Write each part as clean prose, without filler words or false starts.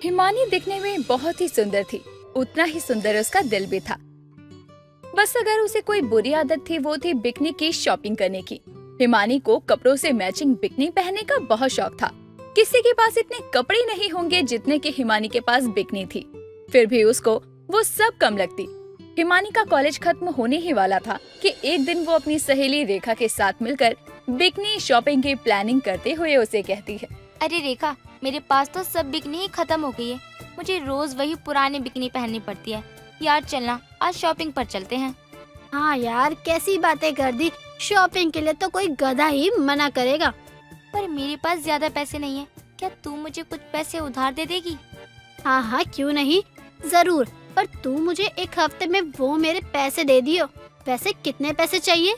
हिमानी दिखने में बहुत ही सुंदर थी, उतना ही सुंदर उसका दिल भी था। बस अगर उसे कोई बुरी आदत थी वो थी बिकनी की शॉपिंग करने की। हिमानी को कपड़ों से मैचिंग बिकनी पहनने का बहुत शौक था। किसी के पास इतने कपड़े नहीं होंगे जितने कि हिमानी के पास बिकनी थी, फिर भी उसको वो सब कम लगती। हिमानी का कॉलेज खत्म होने ही वाला था कि एक दिन वो अपनी सहेली रेखा के साथ मिलकर बिकनी शॉपिंग की प्लानिंग करते हुए उसे कहती है, अरे रेखा, मेरे पास तो सब बिकनी ही खत्म हो गई है। मुझे रोज वही पुरानी बिकनी पहननी पड़ती है। यार चलना, आज शॉपिंग पर चलते हैं। हाँ यार, कैसी बातें कर दी। शॉपिंग के लिए तो कोई गधा ही मना करेगा। पर मेरे पास ज्यादा पैसे नहीं है, क्या तू मुझे कुछ पैसे उधार दे देगी? हाँ हाँ, क्यों नहीं, जरूर। पर तू मुझे एक हफ्ते में वो मेरे पैसे दे दियो। वैसे कितने पैसे चाहिए?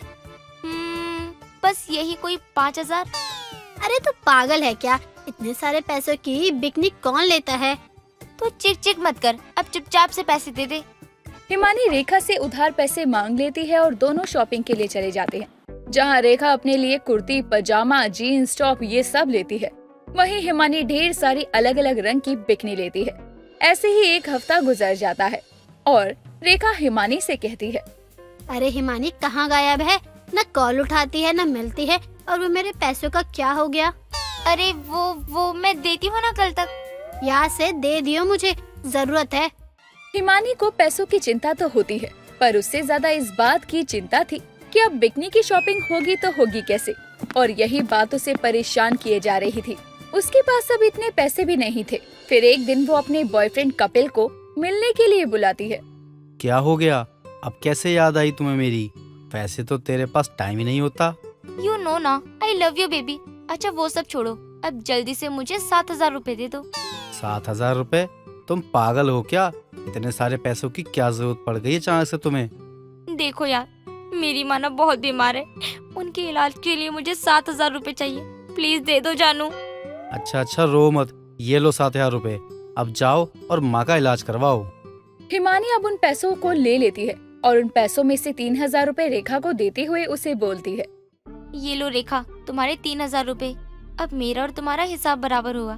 बस यही कोई 5,000। अरे तू पागल है क्या? इतने सारे पैसों की बिकनी कौन लेता है? तो चिक चिक मत कर, अब चुपचाप से पैसे दे दे। हिमानी रेखा से उधार पैसे मांग लेती है और दोनों शॉपिंग के लिए चले जाते हैं। जहाँ रेखा अपने लिए कुर्ती, पजामा, जीन्स, टॉप ये सब लेती है, वहीं हिमानी ढेर सारी अलग अलग रंग की बिकनी लेती है। ऐसे ही एक हफ्ता गुजर जाता है और रेखा हिमानी से कहती है, अरे हिमानी कहाँ गायब है? न कॉल उठाती है न मिलती है। और वो मेरे पैसों का क्या हो गया? अरे वो मैं देती हूँ ना कल तक। यहाँ से दे दियो, मुझे जरूरत है। हिमानी को पैसों की चिंता तो होती है, पर उससे ज्यादा इस बात की चिंता थी कि अब बिकनी की शॉपिंग होगी तो होगी कैसे, और यही बात उसे परेशान किए जा रही थी। उसके पास अब इतने पैसे भी नहीं थे। फिर एक दिन वो अपने बॉयफ्रेंड कपिल को मिलने के लिए बुलाती है। क्या हो गया? अब कैसे याद आई तुम्हें मेरी? वैसे तो तेरे पास टाइम ही नहीं होता। यू नो ना, आई लव यू बेबी। अच्छा वो सब छोड़ो, अब जल्दी से मुझे 7,000 रूपए दे दो। 7,000 रूपए? तुम पागल हो क्या? इतने सारे पैसों की क्या जरूरत पड़ गई अचानक से तुम्हें? देखो यार, मेरी माँ ना बहुत बीमार है, उनके इलाज के लिए मुझे 7,000 रूपए चाहिए। प्लीज दे दो जानू। अच्छा रो मत, ये लो 7,000 रूपए। अब जाओ और माँ का इलाज करवाओ। हिमानी अब उन पैसों को ले लेती है और उन पैसों में से 3,000 रूपए रेखा को देते हुए उसे बोलती है, ये लो रेखा, तुम्हारे 3,000 रूपए। अब मेरा और तुम्हारा हिसाब बराबर हुआ।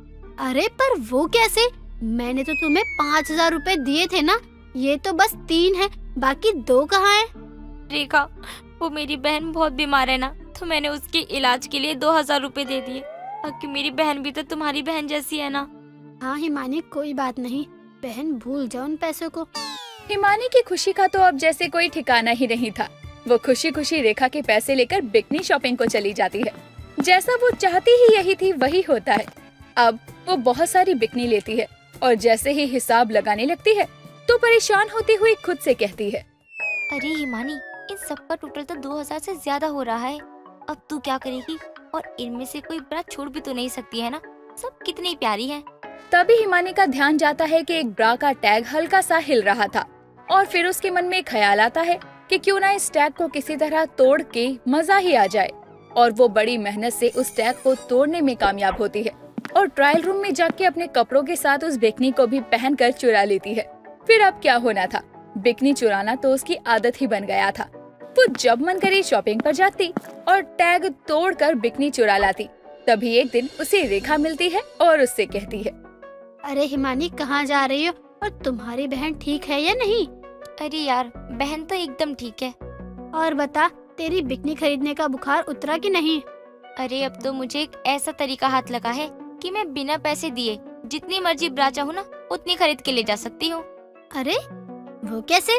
अरे पर वो कैसे? मैंने तो तुम्हें 5,000 रूपए दिए थे ना। ये तो बस 3 है, बाकी 2 कहाँ है? रेखा, वो मेरी बहन बहुत बीमार है ना, तो मैंने उसके इलाज के लिए 2,000 रूपए दे दिए। क्योंकि मेरी बहन भी तो तुम्हारी बहन जैसी है ना। हाँ हिमानी, कोई बात नहीं, बहन भूल जाओ उन पैसों को। हिमानी की खुशी का तो अब जैसे कोई ठिकाना ही नहीं था। वो खुशी खुशी रेखा के पैसे लेकर बिकनी शॉपिंग को चली जाती है। जैसा वो चाहती ही यही थी वही होता है। अब वो बहुत सारी बिकनी लेती है और जैसे ही हिसाब लगाने लगती है तो परेशान होती हुई खुद से कहती है, अरे हिमानी, इन सब का टोटल तो 2,000 से ज्यादा हो रहा है। अब तू क्या करेगी? और इनमें से कोई ब्रा छोड़ भी तो नहीं सकती है ना, सब कितनी प्यारी है। तभी हिमानी का ध्यान जाता है कि एक ब्रा का टैग हल्का सा हिल रहा था और फिर उसके मन में ख्याल आता है कि क्यों ना इस टैग को किसी तरह तोड़ के मजा ही आ जाए। और वो बड़ी मेहनत से उस टैग को तोड़ने में कामयाब होती है और ट्रायल रूम में जाके अपने कपड़ों के साथ उस बिकनी को भी पहनकर चुरा लेती है। फिर अब क्या होना था, बिकनी चुराना तो उसकी आदत ही बन गया था। वो जब मन करे शॉपिंग पर जाती और टैग तोड़कर बिकनी चुरा लाती। तभी एक दिन उसे रेखा मिलती है और उससे कहती है, अरे हिमानी, कहाँ जा रही हो? और तुम्हारी बहन ठीक है या नहीं? अरे यार, बहन तो एकदम ठीक है। और बता, तेरी बिकनी खरीदने का बुखार उतरा कि नहीं? अरे अब तो मुझे एक ऐसा तरीका हाथ लगा है कि मैं बिना पैसे दिए जितनी मर्जी ब्रा चाहूँ ना उतनी खरीद के ले जा सकती हूँ। अरे वो कैसे?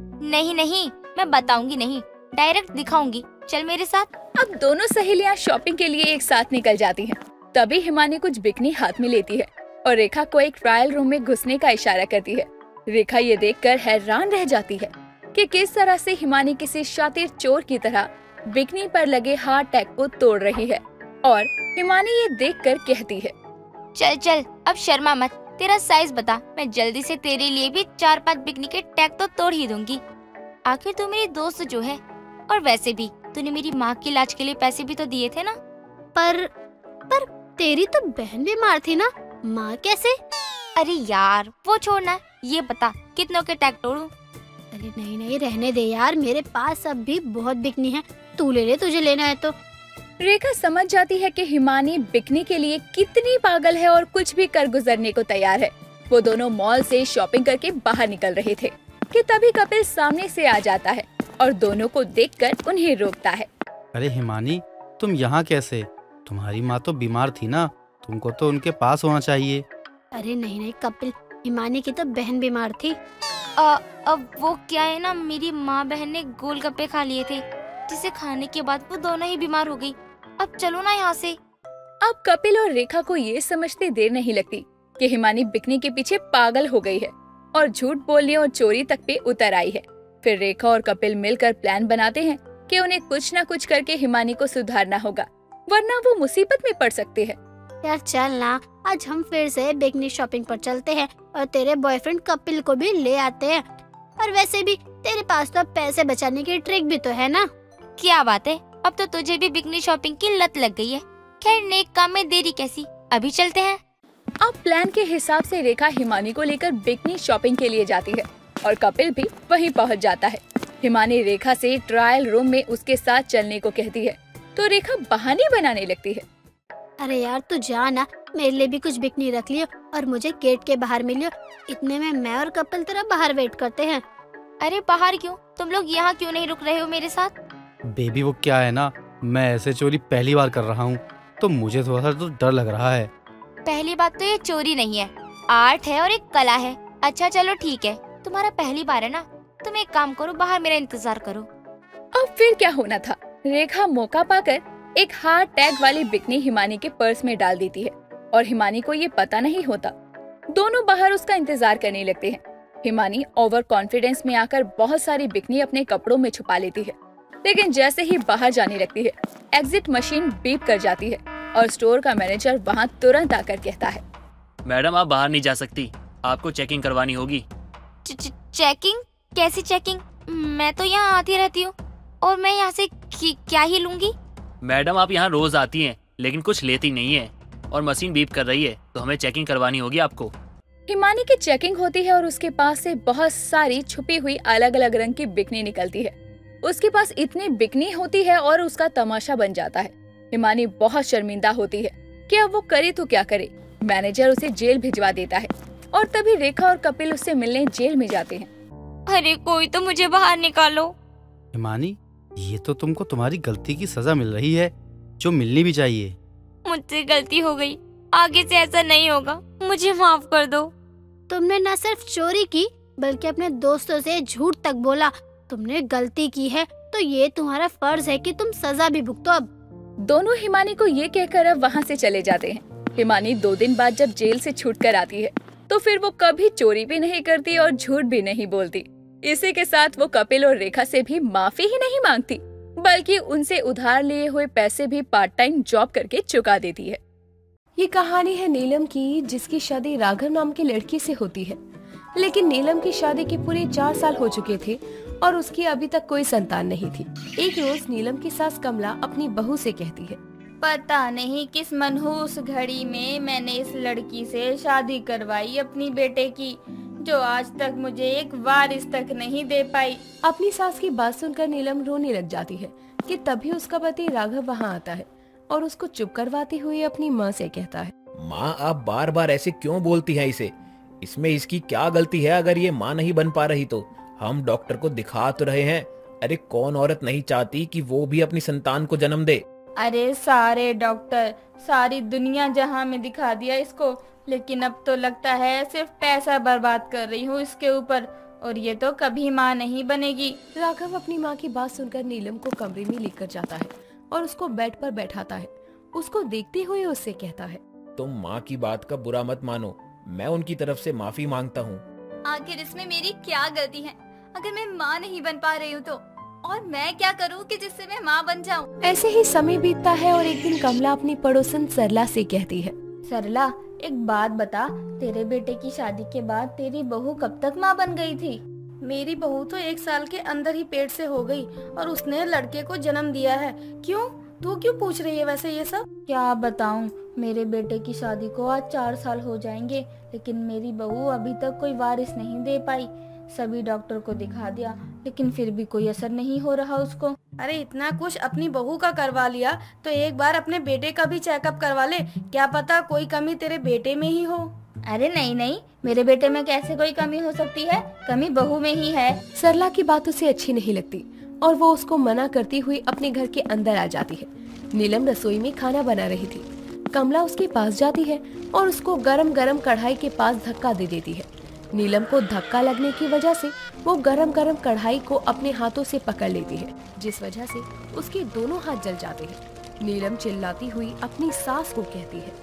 नहीं, मैं बताऊंगी नहीं, डायरेक्ट दिखाऊंगी। चल मेरे साथ। अब दोनों सहेलियां शॉपिंग के लिए एक साथ निकल जाती हैं। तभी हिमानी कुछ बिकनी हाथ में लेती है और रेखा को एक ट्रायल रूम में घुसने का इशारा करती है। रेखा ये देखकर हैरान रह जाती है कि किस तरह से हिमानी किसी शातिर चोर की तरह बिकनी पर लगे हार्ट टैग को तोड़ रही है। और हिमानी ये देखकर कहती है, चल अब शर्मा मत, तेरा साइज बता, मैं जल्दी से तेरे लिए भी 4-5 बिकनी के टैग तो तोड़ ही दूंगी। आखिर तू मेरी दोस्त जो है, और वैसे भी तूने मेरी माँ के इलाज के लिए पैसे भी तो दिए थे ना। पर तेरी तो बहन बीमार थी ना, माँ कैसे? अरे यार वो छोड़ना, ये बता कितनों के टैग तोड़ूं? अरे नहीं रहने दे यार, मेरे पास अब भी बहुत बिकनी है, तू ले ले, तुझे लेना है तो। रेखा समझ जाती है कि हिमानी बिकनी के लिए कितनी पागल है और कुछ भी कर गुजरने को तैयार है। वो दोनों मॉल से शॉपिंग करके बाहर निकल रहे थे कि तभी कपिल सामने से आ जाता है और दोनों को देखकर उन्हें रोकता है। अरे हिमानी, तुम यहाँ कैसे? तुम्हारी माँ तो बीमार थी ना, तुमको तो उनके पास होना चाहिए। अरे नहीं नहीं कपिल, हिमानी की तो बहन बीमार थी। अब वो क्या है ना, मेरी माँ बहन ने गोलगप्पे खा लिए थे, जिसे खाने के बाद वो दोनों ही बीमार हो गई। अब चलो ना यहाँ से। अब कपिल और रेखा को ये समझते देर नहीं लगती कि हिमानी बिकनी के पीछे पागल हो गई है और झूठ बोलने और चोरी तक पे उतर आई है। फिर रेखा और कपिल मिलकर प्लान बनाते हैं कि उन्हें कुछ न कुछ करके हिमानी को सुधारना होगा, वरना वो मुसीबत में पड़ सकते हैं। यार चल ना, आज हम फिर से बिकनी शॉपिंग पर चलते हैं और तेरे बॉयफ्रेंड कपिल को भी ले आते हैं। और वैसे भी तेरे पास तो पैसे बचाने की ट्रिक भी तो है ना। क्या बात है, अब तो तुझे भी बिकनी शॉपिंग की लत लग गई है। खैर नेक काम में देरी कैसी, अभी चलते हैं। अब प्लान के हिसाब से रेखा हिमानी को लेकर बिकनी शॉपिंग के लिए जाती है और कपिल भी वहीं पहुंच जाता है। हिमानी रेखा से ट्रायल रूम में उसके साथ चलने को कहती है तो रेखा बहाने बनाने लगती है। अरे यार तू जा ना, मेरे लिए भी कुछ बिकनी रख लियो और मुझे गेट के बाहर मिलियो। इतने में मैं और कपिल तेरा बाहर वेट करते हैं। अरे बाहर क्यों? तुम लोग यहाँ क्यों नहीं रुक रहे हो मेरे साथ? बेबी वो क्या है ना, मैं ऐसे चोरी पहली बार कर रहा हूँ तो मुझे थोड़ा सा तो डर लग रहा है। पहली बात तो ये चोरी नहीं है, आर्ट है और एक कला है। अच्छा चलो ठीक है, तुम्हारा पहली बार है ना, तुम एक काम करो, बाहर मेरा इंतजार करो। अब फिर क्या होना था, रेखा मौका पाकर एक हार्ट टैग वाली बिकनी हिमानी के पर्स में डाल देती है और हिमानी को ये पता नहीं होता। दोनों बाहर उसका इंतजार करने लगते हैं। हिमानी ओवर कॉन्फिडेंस में आकर बहुत सारी बिकनी अपने कपड़ों में छुपा लेती है, लेकिन जैसे ही बाहर जाने लगती है एग्जिट मशीन बीप कर जाती है और स्टोर का मैनेजर वहाँ तुरंत आकर कहता है, मैडम आप बाहर नहीं जा सकती, आपको चेकिंग करवानी होगी। चेकिंग? कैसी चेकिंग? मैं तो यहाँ आती रहती हूँ और मैं यहाँ से क्या ही लूंगी? मैडम आप यहाँ रोज आती हैं लेकिन कुछ लेती नहीं है और मशीन बीप कर रही है तो हमें चेकिंग करवानी होगी आपको। हिमानी की चेकिंग होती है और उसके पास से बहुत सारी छुपी हुई अलग अलग रंग की बिकनी निकलती है। उसके पास इतनी बिकनी होती है और उसका तमाशा बन जाता है। हिमानी बहुत शर्मिंदा होती है कि अब वो करे तो क्या करे। मैनेजर उसे जेल भिजवा देता है और तभी रेखा और कपिल उससे मिलने जेल में जाते हैं। अरे कोई तो मुझे बाहर निकालो। हिमानी, ये तो तुमको तुम्हारी गलती की सजा मिल रही है, जो मिलनी भी चाहिए। मुझसे गलती हो गई, आगे से ऐसा नहीं होगा, मुझे माफ कर दो। तुमने न सिर्फ चोरी की बल्कि अपने दोस्तों से झूठ तक बोला। तुमने गलती की है तो ये तुम्हारा फर्ज है कि तुम सजा भी भुगतो। अब दोनों हिमानी को ये कहकर अब वहाँ से चले जाते हैं। हिमानी 2 दिन बाद जब जेल से छूटकर आती है तो फिर वो कभी चोरी भी नहीं करती और झूठ भी नहीं बोलती। इसी के साथ वो कपिल और रेखा से भी माफी ही नहीं मांगती, बल्कि उनसे उधार लिए हुए पैसे भी पार्ट टाइम जॉब करके चुका देती है। ये कहानी है नीलम की, जिसकी शादी राघव नाम की लड़की से होती है। लेकिन नीलम की शादी के पूरे 4 साल हो चुके थे और उसकी अभी तक कोई संतान नहीं थी। एक रोज नीलम की सास कमला अपनी बहू से कहती है, पता नहीं किस मनहूस घड़ी में मैंने इस लड़की से शादी करवाई अपनी बेटे की, जो आज तक मुझे एक वारिस तक नहीं दे पाई। अपनी सास की बात सुनकर नीलम रोने लग जाती है कि तभी उसका पति राघव वहाँ आता है और उसको चुप करवाते हुए अपनी माँ से कहता है, माँ आप बार बार ऐसे क्यों बोलती हैं इसे? इसमें इसकी क्या गलती है? अगर ये माँ नहीं बन पा रही तो हम डॉक्टर को दिखा तो रहे हैं। अरे कौन औरत नहीं चाहती कि वो भी अपनी संतान को जन्म दे? अरे सारे डॉक्टर, सारी दुनिया जहां में दिखा दिया इसको, लेकिन अब तो लगता है सिर्फ पैसा बर्बाद कर रही हूँ इसके ऊपर, और ये तो कभी माँ नहीं बनेगी। राघव अपनी माँ की बात सुनकर नीलम को कमरे में लेकर जाता है और उसको बेड पर बैठाता है। उसको देखते हुए उससे कहता है, तुम माँ की बात का बुरा मत मानो, मैं उनकी तरफ से माफी मांगता हूँ। आखिर इसमें मेरी क्या गलती है? अगर मैं माँ नहीं बन पा रही हूँ तो और मैं क्या करूँ कि जिससे मैं माँ बन जाऊँ? ऐसे ही समय बीतता है और एक दिन कमला अपनी पड़ोसन सरला से कहती है, सरला एक बात बता, तेरे बेटे की शादी के बाद तेरी बहू कब तक माँ बन गई थी? मेरी बहू तो 1 साल के अंदर ही पेट से हो गई और उसने लड़के को जन्म दिया है। क्यों? तू क्यों पूछ रही है वैसे ये सब? क्या बताऊं, मेरे बेटे की शादी को आज 4 साल हो जाएंगे, लेकिन मेरी बहू अभी तक कोई वारिस नहीं दे पाई। सभी डॉक्टर को दिखा दिया, लेकिन फिर भी कोई असर नहीं हो रहा उसको। अरे इतना कुछ अपनी बहू का करवा लिया तो एक बार अपने बेटे का भी चेकअप करवा ले, क्या पता कोई कमी तेरे बेटे में ही हो। अरे नहीं नहीं, मेरे बेटे में कैसे कोई कमी हो सकती है, कमी बहू में ही है। सरला की बात उसे अच्छी नहीं लगती और वो उसको मना करती हुई अपने घर के अंदर आ जाती है। नीलम रसोई में खाना बना रही थी। कमला उसके पास जाती है और उसको गरम गरम कढ़ाई के पास धक्का दे देती है। नीलम को धक्का लगने की वजह से वो गरम गरम कढ़ाई को अपने हाथों से पकड़ लेती है, जिस वजह से उसके दोनों हाथ जल जाते हैं। नीलम चिल्लाती हुई अपनी सास को कहती है,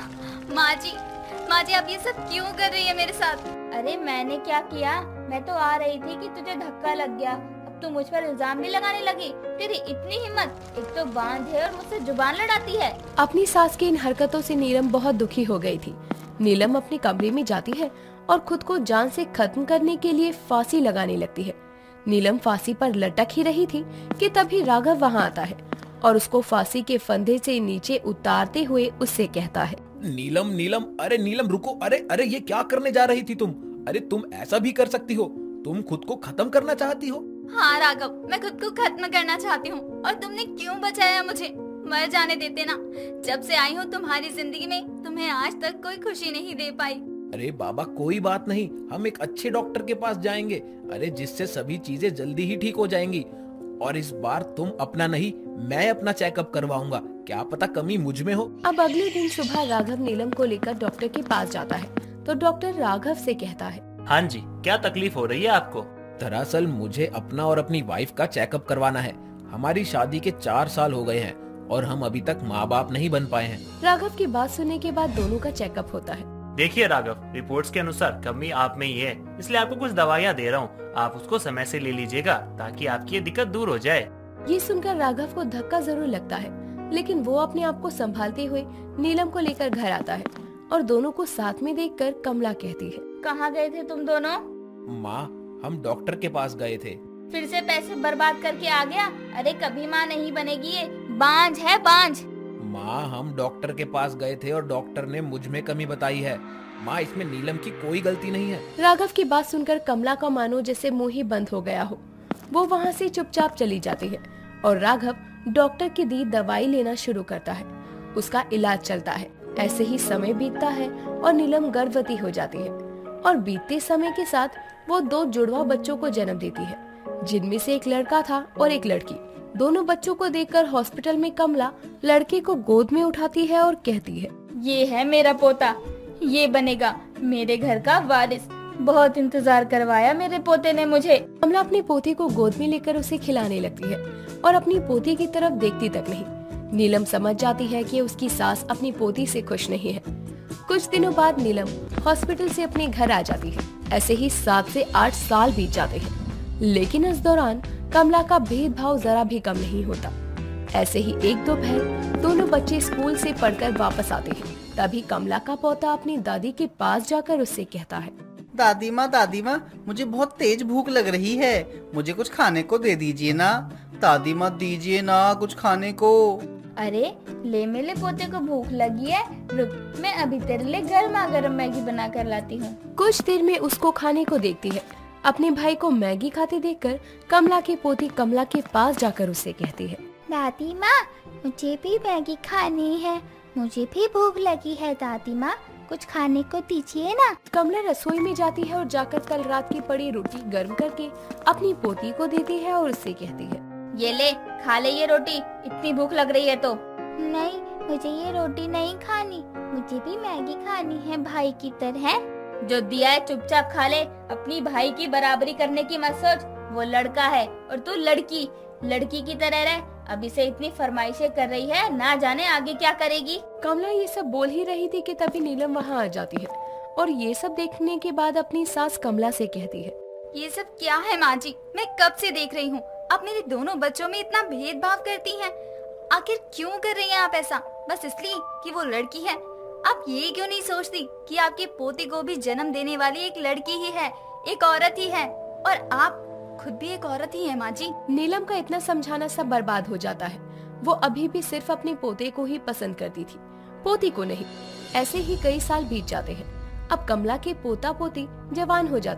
माँ जी आप ये सब क्यों कर रही है मेरे साथ? अरे मैंने क्या किया, मैं तो आ रही थी कि तुझे धक्का लग गया, अब तू मुझ पर इल्जाम भी लगाने लगी। तेरी इतनी हिम्मत, एक तो बांध है और मुझसे जुबान लड़ाती है। अपनी सास की इन हरकतों से नीलम बहुत दुखी हो गई थी। नीलम अपने कमरे में जाती है और खुद को जान से खत्म करने के लिए फांसी लगाने लगती है। नीलम फांसी पर लटक ही रही थी कि तभी राघव वहाँ आता है और उसको फांसी के फंदे से नीचे उतारते हुए उससे कहता है, नीलम नीलम, अरे नीलम रुको, अरे अरे ये क्या करने जा रही थी तुम? अरे तुम ऐसा भी कर सकती हो, तुम खुद को खत्म करना चाहती हो? हाँ राघव, मैं खुद को खत्म करना चाहती हूँ और तुमने क्यों बचाया मुझे? मर जाने देते ना। जब से आई हूँ तुम्हारी जिंदगी में, तुम्हें आज तक कोई खुशी नहीं दे पाई। अरे बाबा कोई बात नहीं, हम एक अच्छे डॉक्टर के पास जाएंगे, अरे जिससे सभी चीजें जल्दी ही ठीक हो जाएंगी। और इस बार तुम अपना नहीं, मैं अपना चेकअप करवाऊंगा, क्या पता कमी मुझ में हो। अब अगले दिन सुबह राघव नीलम को लेकर डॉक्टर के पास जाता है तो डॉक्टर राघव से कहता है, हाँ जी, क्या तकलीफ हो रही है आपको? दरअसल मुझे अपना और अपनी वाइफ का चेकअप करवाना है। हमारी शादी के 4 साल हो गए हैं और हम अभी तक माँ बाप नहीं बन पाए हैं। राघव की बात सुनने के बाद दोनों का चेकअप होता है। देखिए राघव, रिपोर्ट्स के अनुसार कमी आप में ही है, इसलिए आपको कुछ दवाइयाँ दे रहा हूँ, आप उसको समय से ले लीजिएगा ताकि आपकी ये दिक्कत दूर हो जाए। ये सुनकर राघव को धक्का जरूर लगता है, लेकिन वो अपने आप को संभालते हुए नीलम को लेकर घर आता है और दोनों को साथ में देखकर कमला कहती है, कहाँ गए थे तुम दोनों? माँ, हम डॉक्टर के पास गए थे। फिर से पैसे बर्बाद करके आ गया। अरे कभी माँ नहीं बनेगी, ये बांझ है बांझ। माँ, हम डॉक्टर के पास गए थे और डॉक्टर ने मुझ में कमी बताई है। माँ, इसमें नीलम की कोई गलती नहीं है। राघव की बात सुनकर कमला का मानो जैसे मुंह ही बंद हो गया हो। वो वहाँ से चुपचाप चली जाती है और राघव डॉक्टर की दी दवाई लेना शुरू करता है। उसका इलाज चलता है। ऐसे ही समय बीतता है और नीलम गर्भवती हो जाती है और बीतते समय के साथ वो 2 जुड़वा बच्चों को जन्म देती है, जिनमें से एक लड़का था और एक लड़की। दोनों बच्चों को देखकर हॉस्पिटल में कमला लड़के को गोद में उठाती है और कहती है, ये है मेरा पोता, ये बनेगा मेरे घर का वारिस। बहुत इंतजार करवाया मेरे पोते ने मुझे। कमला अपने पोते को गोद में लेकर उसे खिलाने लगती है और अपनी पोती की तरफ देखती तक नहीं। नीलम समझ जाती है कि उसकी सास अपनी पोती से खुश नहीं है। कुछ दिनों बाद नीलम हॉस्पिटल से अपने घर आ जाती है। ऐसे ही 7 से 8 साल बीत जाते हैं, लेकिन इस दौरान कमला का भेदभाव जरा भी कम नहीं होता। ऐसे ही एक दोपहर दोनों बच्चे स्कूल से पढ़कर वापस आते हैं। तभी कमला का पोता अपनी दादी के पास जाकर उससे कहता है, दादी माँ, मुझे बहुत तेज भूख लग रही है, मुझे कुछ खाने को दे दीजिए ना। दादी माँ, दीजिए ना कुछ खाने को। अरे ले मेरे पोते को भूख लगी है, रुक मैं अभी तेरे लिए गर्मा गर्म मैगी बना कर लाती हूँ। कुछ देर में उसको खाने को देखती है। अपने भाई को मैगी खाते देखकर कमला की पोती कमला के पास जाकर उससे कहती है, दादी माँ, मुझे भी मैगी खानी है, मुझे भी भूख लगी है दादी माँ, कुछ खाने को दीजिए ना। कमला रसोई में जाती है और जाकर कल रात की पड़ी रोटी गर्म करके अपनी पोती को देती है और उससे कहती है, ये ले खा ले ये रोटी, इतनी भूख लग रही है तो। नहीं, मुझे ये रोटी नहीं खानी, मुझे भी मैगी खानी है भाई की तरह। जो दिया है चुपचाप खा ले, अपनी भाई की बराबरी करने की मत सोच। वो लड़का है और तू लड़की, लड़की की तरह रह। अभी से इतनी फरमाइशें कर रही है, ना जाने आगे क्या करेगी। कमला ये सब बोल ही रही थी कि तभी नीलम वहाँ आ जाती है और ये सब देखने के बाद अपनी सास कमला से कहती है, ये सब क्या है माँ जी, मैं कब से देख रही हूँ, आप मेरे दोनों बच्चों में इतना भेदभाव करती हैं। आखिर क्यों कर रही हैं आप ऐसा? बस इसलिए कि वो लड़की है? आप ये क्यों नहीं सोचती कि आपके पोते को भी जन्म देने वाली एक लड़की ही है, एक औरत ही है, और आप खुद भी एक औरत ही है माँ जी। नीलम का इतना समझाना सब बर्बाद हो जाता है। वो अभी भी सिर्फ अपने पोते को ही पसंद करती थी, पोती को नहीं। ऐसे ही कई साल बीत जाते हैं। अब कमला के पोता पोती जवान हो जाते हैं।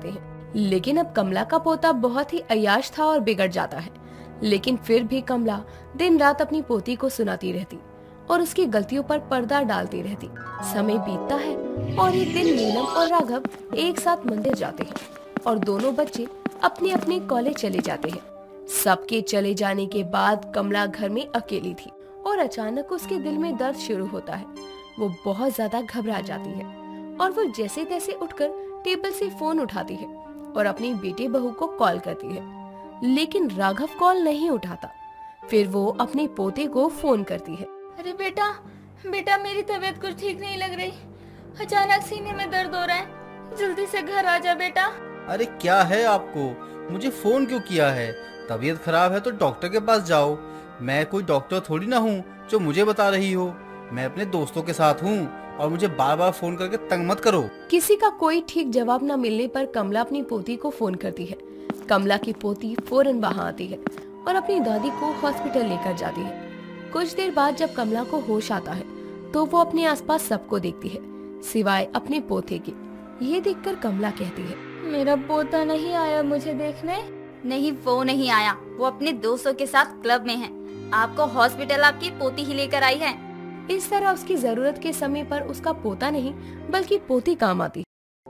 लेकिन अब कमला का पोता बहुत ही अय्याश था और बिगड़ जाता है। लेकिन फिर भी कमला दिन रात अपनी पोती को सुनाती रहती और उसकी गलतियों पर पर्दा डालती रहती। समय बीतता है और एक दिन नीलम और राघव एक साथ मंदिर जाते हैं और दोनों बच्चे अपने अपने कॉलेज चले जाते हैं। सबके चले जाने के बाद कमला घर में अकेली थी और अचानक उसके दिल में दर्द शुरू होता है। वो बहुत ज्यादा घबरा जाती है और वो जैसे तैसे उठकर टेबल से फोन उठाती है और अपनी बेटे बहू को कॉल करती है, लेकिन राघव कॉल नहीं उठाता। फिर वो अपने पोते को फोन करती है। अरे बेटा, बेटा मेरी तबीयत कुछ ठीक नहीं लग रही, अचानक सीने में दर्द हो रहा है, जल्दी से घर आ जा बेटा। अरे क्या है आपको, मुझे फोन क्यों किया है? तबीयत खराब है तो डॉक्टर के पास जाओ। मैं कोई डॉक्टर थोड़ी ना हूँ जो मुझे बता रही हो। मैं अपने दोस्तों के साथ हूँ और मुझे बार बार फोन करके तंग मत करो। किसी का कोई ठीक जवाब न मिलने पर कमला अपनी पोती को फोन करती है। कमला की पोती फौरन वहाँ आती है और अपनी दादी को हॉस्पिटल लेकर जाती है। कुछ देर बाद जब कमला को होश आता है तो वो अपने आसपास सबको देखती है सिवाय अपने पोते के। ये देखकर कमला कहती है, मेरा पोता नहीं आया मुझे देखने। नहीं, वो नहीं आया, वो अपने दोस्तों के साथ क्लब में है। आपको हॉस्पिटल आपकी पोती ही लेकर आई है। इस तरह उसकी जरूरत के समय पर उसका पोता नहीं बल्कि पोती काम आती।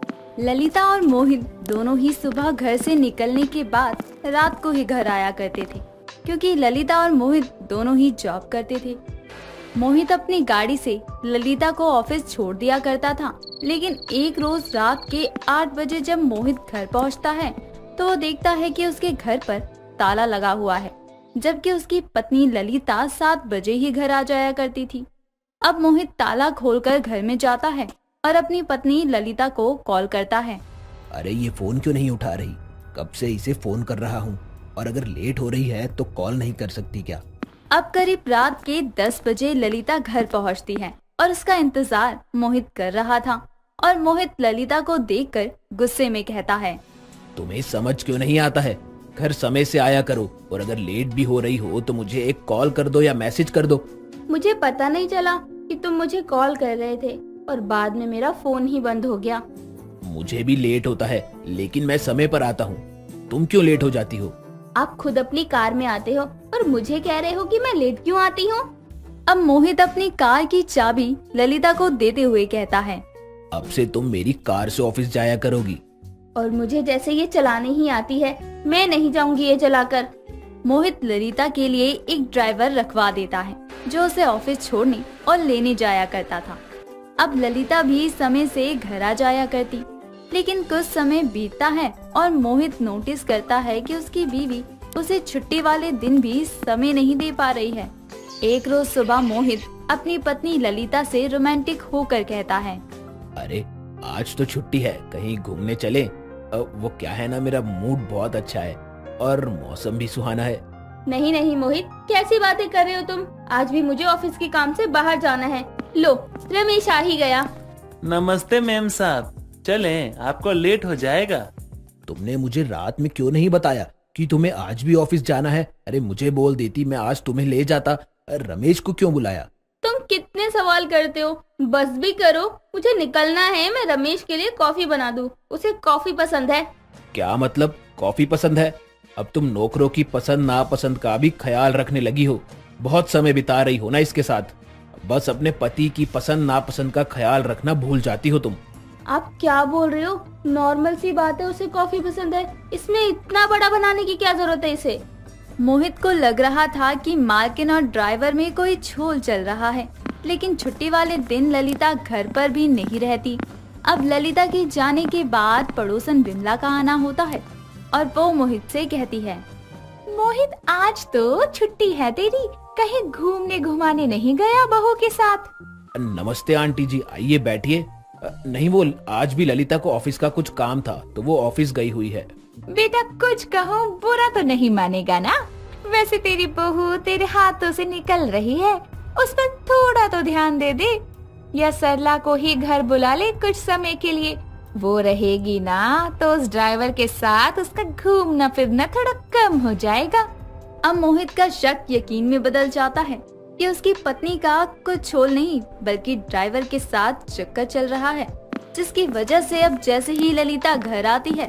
ललिता और मोहित दोनों ही सुबह घर से निकलने के बाद रात को ही घर आया करते थे, क्योंकि ललिता और मोहित दोनों ही जॉब करते थे। मोहित अपनी गाड़ी से ललिता को ऑफिस छोड़ दिया करता था, लेकिन एक रोज रात के 8 बजे जब मोहित घर पहुंचता है तो वो देखता है कि उसके घर पर ताला लगा हुआ है, जबकि उसकी पत्नी ललिता 7 बजे ही घर आ जाया करती थी। अब मोहित ताला खोलकर घर में जाता है और अपनी पत्नी ललिता को कॉल करता है। अरे ये फोन क्यों नहीं उठा रही? कब से इसे फोन कर रहा हूँ, और अगर लेट हो रही है तो कॉल नहीं कर सकती क्या? अब करीब रात के 10 बजे ललिता घर पहुँचती है और उसका इंतजार मोहित कर रहा था और मोहित ललिता को देखकर गुस्से में कहता है, तुम्हें समझ क्यों नहीं आता है? घर समय से आया करो, और अगर लेट भी हो रही हो तो मुझे एक कॉल कर दो या मैसेज कर दो। मुझे पता नहीं चला कि तुम मुझे कॉल कर रहे थे और बाद में मेरा फोन ही बंद हो गया। मुझे भी लेट होता है, लेकिन मैं समय पर आता हूँ। तुम क्यों लेट हो जाती हो? आप खुद अपनी कार में आते हो और मुझे कह रहे हो कि मैं लेट क्यों आती हूँ? अब मोहित अपनी कार की चाबी ललिता को देते हुए कहता है, अब से तुम मेरी कार से ऑफिस जाया करोगी। और मुझे जैसे ये चलानी ही आती है, मैं नहीं जाऊंगी ये चलाकर। मोहित ललिता के लिए एक ड्राइवर रखवा देता है जो उसे ऑफिस छोड़ने और लेने जाया करता था। अब ललिता भी समय से घर आ जाया करती, लेकिन कुछ समय बीतता है और मोहित नोटिस करता है कि उसकी बीवी उसे छुट्टी वाले दिन भी समय नहीं दे पा रही है। एक रोज सुबह मोहित अपनी पत्नी ललिता से रोमांटिक होकर कहता है, अरे आज तो छुट्टी है, कहीं घूमने चले? वो क्या है ना, मेरा मूड बहुत अच्छा है और मौसम भी सुहाना है। नहीं नहीं मोहित, कैसी बातें कर रहे हो तुम? आज भी मुझे ऑफिस के काम से बाहर जाना है। लो, रमेश आ ही गया। नमस्ते मैम साहब, चलें, आपको लेट हो जाएगा। तुमने मुझे रात में क्यों नहीं बताया कि तुम्हें आज भी ऑफिस जाना है? अरे मुझे बोल देती, मैं आज तुम्हें ले जाता। रमेश को क्यों बुलाया? तुम कितने सवाल करते हो, बस भी करो। मुझे निकलना है, मैं रमेश के लिए कॉफी बना दूं, उसे कॉफी पसंद है। क्या मतलब कॉफी पसंद है? अब तुम नौकरों की पसंद नापसंद का भी ख्याल रखने लगी हो। बहुत समय बिता रही हो ना इसके साथ, बस अपने पति की पसंद नापसंद का ख्याल रखना भूल जाती हो तुम। आप क्या बोल रहे हो? नॉर्मल सी बात है, उसे कॉफी पसंद है, इसमें इतना बड़ा बनाने की क्या जरूरत है इसे? मोहित को लग रहा था कि मालकिन और ड्राइवर में कोई झोल चल रहा है, लेकिन छुट्टी वाले दिन ललिता घर पर भी नहीं रहती। अब ललिता के जाने के बाद पड़ोसन बिमला का आना होता है और वो मोहित से कहती है, मोहित आज तो छुट्टी है तेरी, कहीं घूमने घुमाने नहीं गया बहू के साथ? नमस्ते आंटी जी, आइए बैठिए। नहीं, वो आज भी ललिता को ऑफिस का कुछ काम था तो वो ऑफिस गई हुई है। बेटा कुछ कहो बुरा तो नहीं मानेगा ना? वैसे तेरी बहू तेरे हाथों से निकल रही है, उस पर थोड़ा तो ध्यान दे दे, या सरला को ही घर बुला ले कुछ समय के लिए। वो रहेगी ना तो उस ड्राइवर के साथ उसका घूमना फिरना थोड़ा कम हो जाएगा। अब मोहित का शक यकीन में बदल जाता है कि उसकी पत्नी का कुछ छोल नहीं बल्कि ड्राइवर के साथ चक्कर चल रहा है, जिसकी वजह से अब जैसे ही ललिता घर आती है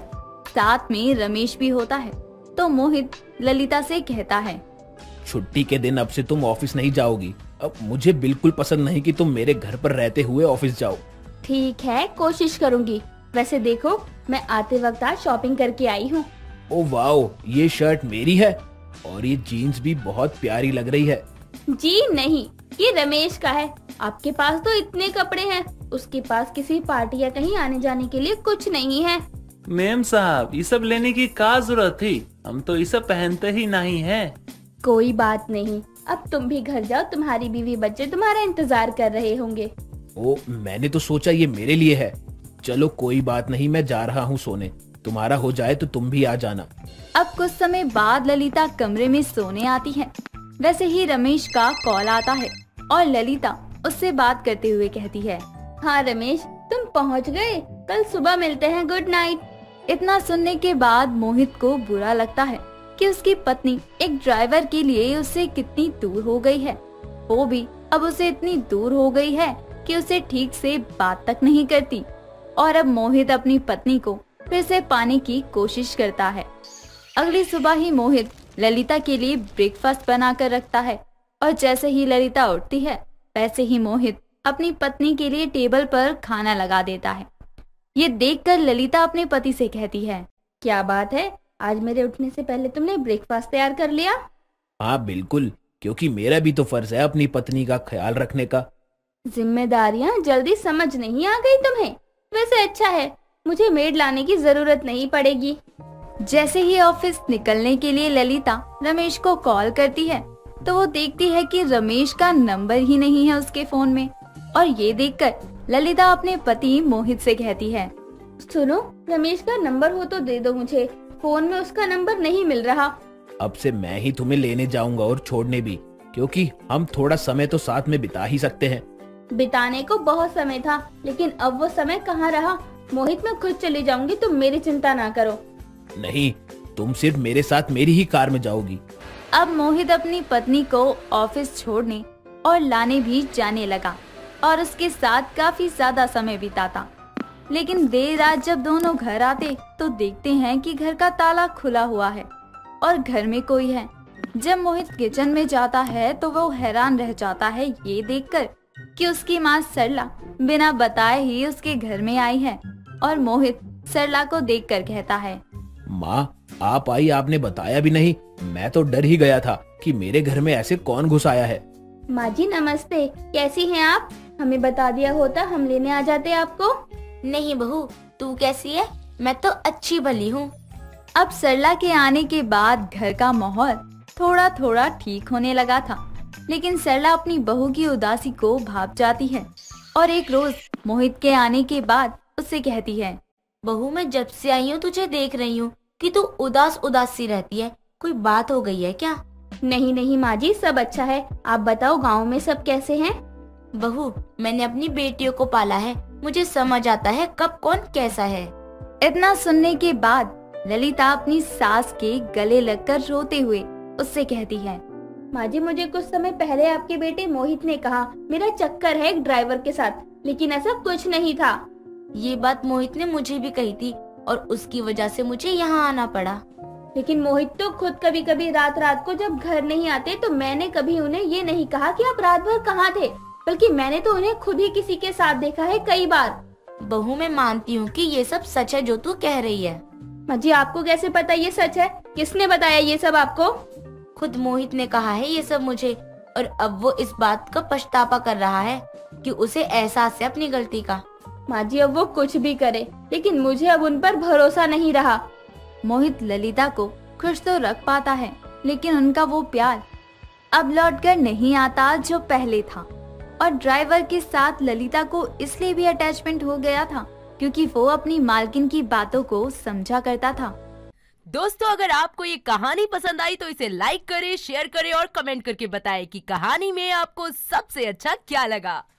साथ में रमेश भी होता है। तो मोहित ललिता से कहता है, छुट्टी के दिन अब से तुम ऑफिस नहीं जाओगी। अब मुझे बिल्कुल पसंद नहीं कि तुम मेरे घर पर रहते हुए ऑफिस जाओ। ठीक है, कोशिश करूंगी। वैसे देखो, मैं आते वक्त आज शॉपिंग करके आई हूँ। ओ वाओ, ये शर्ट मेरी है और ये जीन्स भी बहुत प्यारी लग रही है। जी नहीं, ये रमेश का है। आपके पास तो इतने कपड़े हैं, उसके पास किसी पार्टी या कहीं आने जाने के लिए कुछ नहीं है। मैम साहब, ये सब लेने की क्या जरूरत थी? हम तो ये सब पहनते ही नहीं है। कोई बात नहीं, अब तुम भी घर जाओ, तुम्हारी बीवी बच्चे तुम्हारा इंतजार कर रहे होंगे। ओ, मैंने तो सोचा ये मेरे लिए है। चलो कोई बात नहीं, मैं जा रहा हूँ सोने। तुम्हारा हो जाए तो तुम भी आ जाना। अब कुछ समय बाद ललिता कमरे में सोने आती है। वैसे ही रमेश का कॉल आता है और ललिता उससे बात करते हुए कहती है, हाँ रमेश, तुम पहुँच गए, कल सुबह मिलते हैं, गुड नाइट। इतना सुनने के बाद मोहित को बुरा लगता है कि उसकी पत्नी एक ड्राइवर के लिए उससे कितनी दूर हो गई है। वो भी अब उसे इतनी दूर हो गई है कि उसे ठीक से बात तक नहीं करती। और अब मोहित अपनी पत्नी को फिर से पाने की कोशिश करता है। अगली सुबह ही मोहित ललिता के लिए ब्रेकफास्ट बना कर रखता है और जैसे ही ललिता उठती है वैसे ही मोहित अपनी पत्नी के लिए टेबल पर खाना लगा देता है। ये देखकर ललिता अपने पति से कहती है, क्या बात है, आज मेरे उठने से पहले तुमने ब्रेकफास्ट तैयार कर लिया? हाँ बिल्कुल, क्योंकि मेरा भी तो फर्ज है अपनी पत्नी का ख्याल रखने का। जिम्मेदारियाँ जल्दी समझ नहीं आ गई तुम्हें? वैसे अच्छा है, मुझे मेड लाने की जरूरत नहीं पड़ेगी। जैसे ही ऑफिस निकलने के लिए ललिता रमेश को कॉल करती है तो वो देखती है कि रमेश का नंबर ही नहीं है उसके फोन में। और ये देखकर ललिता अपने पति मोहित से कहती है, सुनो, रमेश का नंबर हो तो दे दो मुझे, फोन में उसका नंबर नहीं मिल रहा। अब से मैं ही तुम्हें लेने जाऊंगा और छोड़ने भी, क्योंकि हम थोड़ा समय तो साथ में बिता ही सकते हैं। बिताने को बहुत समय था, लेकिन अब वो समय कहाँ रहा। मोहित, मैं खुद चली जाऊंगी, तुम मेरी चिंता ना करो। नहीं, तुम सिर्फ मेरे साथ मेरी ही कार में जाओगी। अब मोहित अपनी पत्नी को ऑफिस छोड़ने और लाने भी जाने लगा और उसके साथ काफी ज्यादा समय बिताता। लेकिन देर रात जब दोनों घर आते तो देखते हैं कि घर का ताला खुला हुआ है और घर में कोई है। जब मोहित किचन में जाता है तो वो हैरान रह जाता है ये देखकर कि उसकी माँ सरला बिना बताए ही उसके घर में आई है। और मोहित सरला को देखकर कहता है, माँ, आप आई, आपने बताया भी नहीं। मैं तो डर ही गया था कि मेरे घर में ऐसे कौन घुस आया है। माँ जी नमस्ते, कैसी हैं आप? हमें बता दिया होता, हम लेने आ जाते आपको। नहीं बहू, तू कैसी है? मैं तो अच्छी भली हूँ। अब सरला के आने के बाद घर का माहौल थोड़ा थोड़ा ठीक होने लगा था, लेकिन सरला अपनी बहू की उदासी को भाप जाती है और एक रोज मोहित के आने के बाद उससे कहती है, बहू, मैं जब से आई हूँ तुझे देख रही हूँ कि तू उदास उदास सी रहती है। कोई बात हो गई है क्या? नहीं नहीं माँ जी, सब अच्छा है। आप बताओ, गाँव में सब कैसे हैं? बहू, मैंने अपनी बेटियों को पाला है, मुझे समझ आता है कब कौन कैसा है। इतना सुनने के बाद ललिता अपनी सास के गले लगकर रोते हुए उससे कहती है, माँ जी, मुझे कुछ समय पहले आपके बेटे मोहित ने कहा मेरा चक्कर है एक ड्राइवर के साथ, लेकिन ऐसा कुछ नहीं था। ये बात मोहित ने मुझे भी कही थी और उसकी वजह से मुझे यहाँ आना पड़ा। लेकिन मोहित तो खुद कभी कभी रात रात को जब घर नहीं आते तो मैंने कभी उन्हें ये नहीं कहा कि आप रात भर कहाँ थे, बल्कि मैंने तो उन्हें खुद ही किसी के साथ देखा है कई बार। बहू, मैं मानती हूँ कि ये सब सच है जो तू कह रही है। माँ जी, आपको कैसे पता ये सच है? किसने बताया ये सब आपको? खुद मोहित ने कहा है ये सब मुझे, और अब वो इस बात का पछतावा कर रहा है कि उसे एहसास है अपनी गलती का। माँ जी, अब वो कुछ भी करे, लेकिन मुझे अब उन पर भरोसा नहीं रहा। मोहित ललिता को खुश तो रख पाता है, लेकिन उनका वो प्यार अब लौटकर नहीं आता जो पहले था। और ड्राइवर के साथ ललिता को इसलिए भी अटैचमेंट हो गया था क्योंकि वो अपनी मालकिन की बातों को समझा करता था। दोस्तों, अगर आपको ये कहानी पसंद आई तो इसे लाइक करें, शेयर करें और कमेंट करके बताएं कि कहानी में आपको सबसे अच्छा क्या लगा।